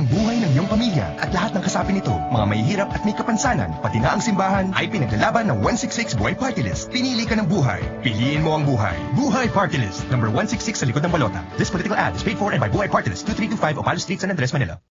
ang buhay ng iyong pamilya at lahat ng kasapi nito, mga mahihirap at may kapansanan, pati na ang simbahan, ay pinaglalaban ng 166 Buhay Party List. Pinili ka ng buhay. Piliin mo ang buhay. Buhay Party List. Number 166 sa likod ng balota. This political ad is paid for and by Buhay Party List, 2325 Opal Street, San Andres, Manila.